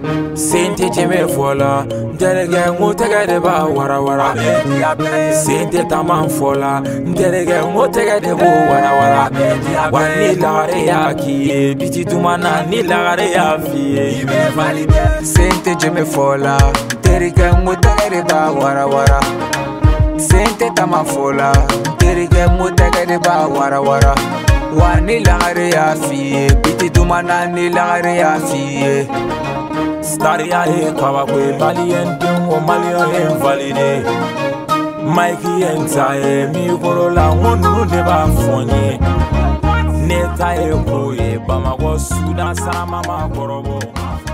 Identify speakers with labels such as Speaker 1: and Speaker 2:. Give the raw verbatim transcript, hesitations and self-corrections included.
Speaker 1: Sente jeme fola, nterege ngotege de ba wara wara. Sente taman fola, nterege ngotege de bo wara wara. Wani lagare ya kiye, biti tumana ni lagare ya fiye.
Speaker 2: Sente jeme fola, nterege ngotege de ba wara wara. Sente taman fola, nterege ngotege de ba wara wara. Wani lagare ya fiye, biti tumana ni lagare ya fiye.
Speaker 1: Staria e kabakwe malien dungo malio invalide. Mikey enta e mi korola ngonu ne ba fonye. Neta e koye bama go suda sama mama korobo.